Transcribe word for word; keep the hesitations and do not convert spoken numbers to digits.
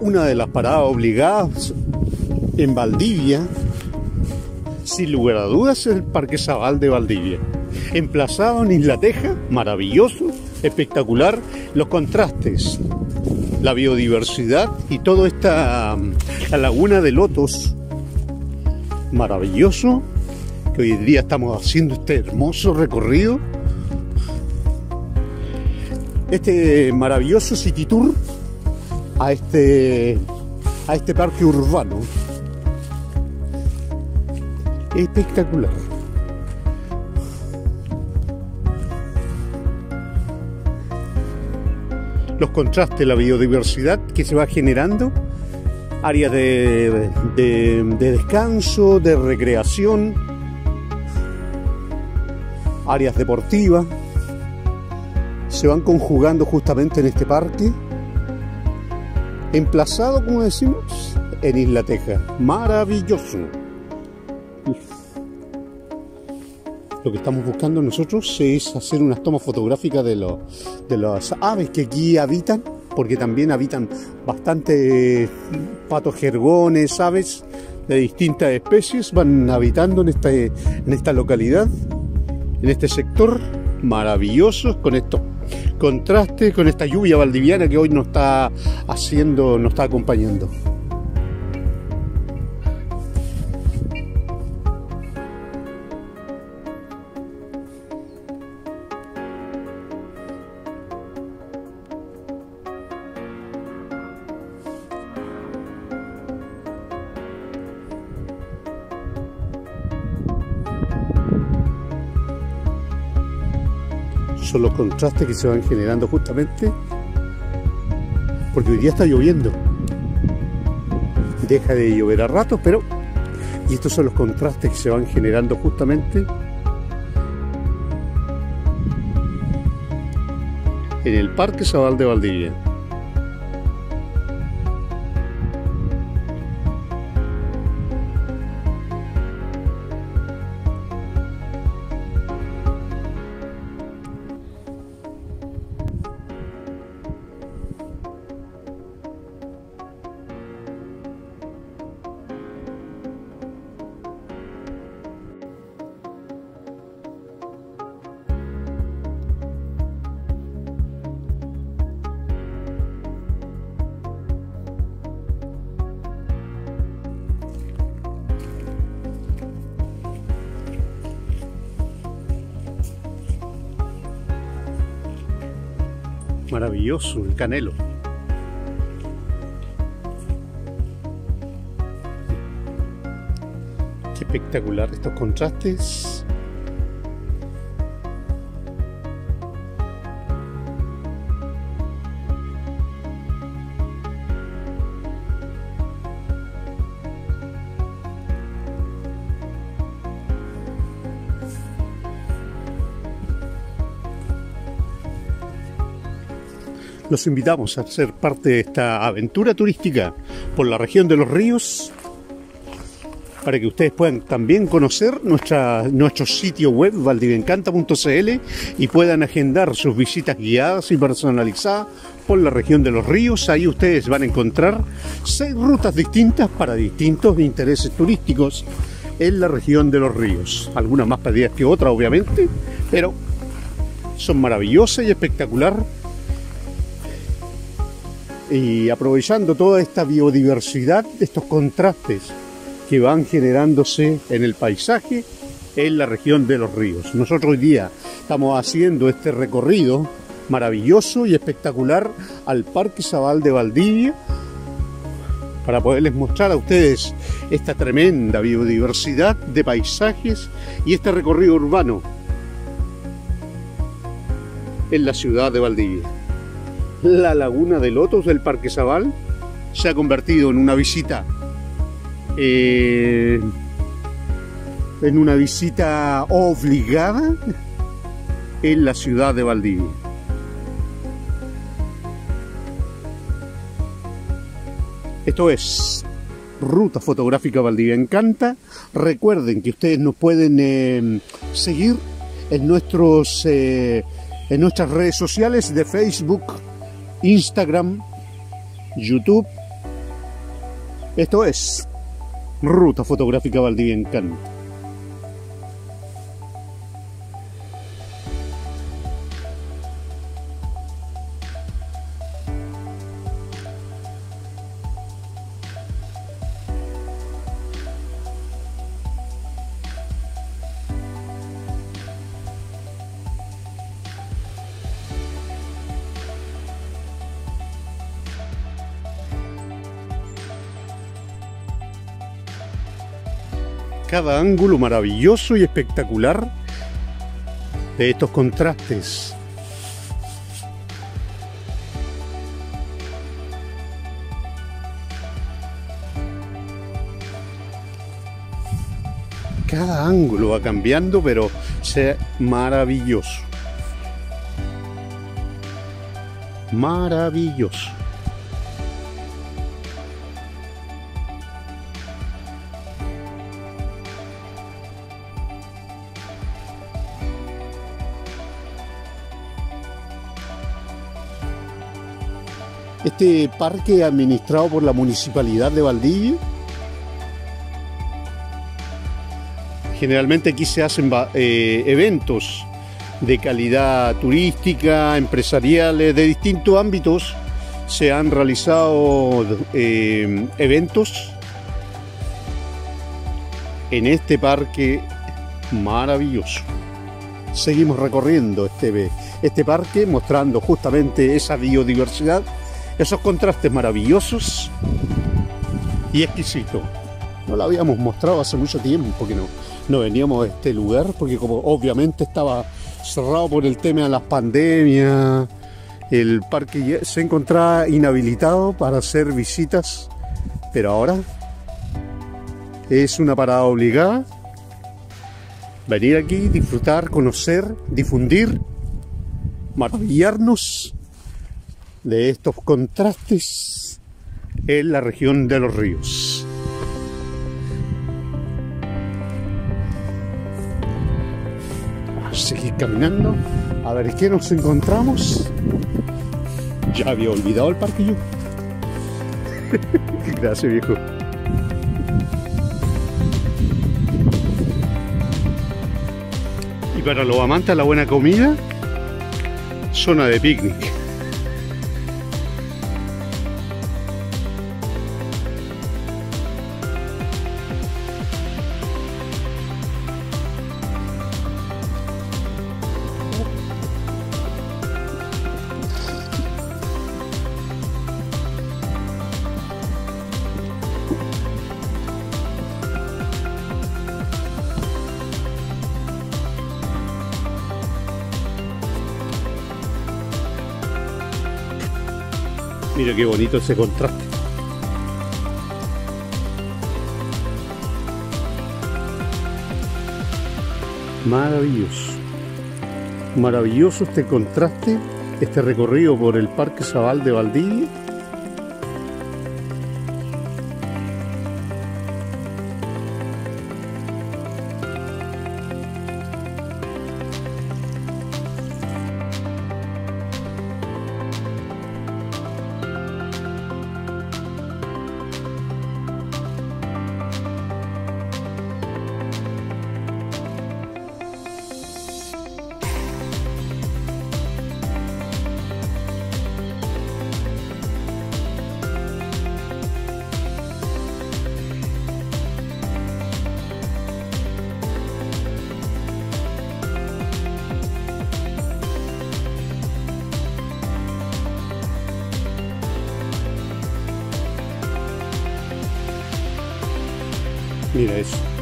una de las paradas obligadas en Valdivia, sin lugar a dudas, es el Parque Zabal de Valdivia. Emplazado en Isla Teja, maravilloso, espectacular, los contrastes, la biodiversidad y toda esta la laguna de lotos, maravilloso, que hoy en día estamos haciendo este hermoso recorrido, este maravilloso city tour a este, a este parque urbano. Espectacular. Los contrastes, la biodiversidad que se va generando, áreas de, de, de descanso, de recreación, áreas deportivas, se van conjugando justamente en este parque, emplazado, como decimos, en Isla Teja. Maravilloso. Lo que estamos buscando nosotros es hacer unas tomas fotográficas de, los, de las aves que aquí habitan, porque también habitan bastantes patos jergones, aves de distintas especies, van habitando en, este, en esta localidad, en este sector maravilloso, con estos contrastes, con esta lluvia valdiviana que hoy nos está haciendo, nos está acompañando. Son los contrastes que se van generando justamente porque hoy día está lloviendo, deja de llover a ratos, pero y estos son los contrastes que se van generando justamente en el Parque Zabal de Valdivia. Maravilloso el Canelo. Qué espectacular estos contrastes. Los invitamos a ser parte de esta aventura turística por la región de Los Ríos, para que ustedes puedan también conocer nuestra, nuestro sitio web valdiviencanta punto c l y puedan agendar sus visitas guiadas y personalizadas por la región de Los Ríos. Ahí ustedes van a encontrar seis rutas distintas para distintos intereses turísticos en la región de Los Ríos. Algunas más perdidas que otras, obviamente, pero son maravillosas y espectacular. Y aprovechando toda esta biodiversidad, estos contrastes que van generándose en el paisaje en la región de Los Ríos. Nosotros hoy día estamos haciendo este recorrido maravilloso y espectacular al Parque Zabal de Valdivia para poderles mostrar a ustedes esta tremenda biodiversidad de paisajes y este recorrido urbano en la ciudad de Valdivia. La laguna de lotos del Parque Zabal se ha convertido en una visita eh, en una visita obligada en la ciudad de Valdivia. Esto es Ruta Fotográfica Valdivia Encanta. Recuerden que ustedes nos pueden eh, seguir en nuestros eh, en nuestras redes sociales de Facebook, Instagram, YouTube Esto es Ruta Fotográfica Valdivia Encanto. Cada ángulo maravilloso y espectacular de estos contrastes. Cada ángulo va cambiando, pero es maravilloso. Maravilloso. Este parque administrado por la Municipalidad de Valdivia. Generalmente aquí se hacen eh, eventos de calidad turística, empresariales, de distintos ámbitos. Se han realizado eh, eventos en este parque maravilloso. Seguimos recorriendo este, este parque, mostrando justamente esa biodiversidad, esos contrastes maravillosos y exquisitos. No lo habíamos mostrado hace mucho tiempo que no, no veníamos a este lugar, porque como obviamente estaba cerrado por el tema de las pandemias, el parque se encontraba inhabilitado para hacer visitas, pero ahora es una parada obligada. Venir aquí, disfrutar, conocer, difundir, maravillarnos de estos contrastes en la región de los ríos. Vamos a seguir caminando a ver qué nos encontramos. Ya había olvidado el parque yo. Gracias, viejo. Y para los amantes de la buena comida, zona de picnic. Mira qué bonito ese contraste. Maravilloso. Maravilloso este contraste, este recorrido por el Parque Zabal de Valdivia. Mira eso.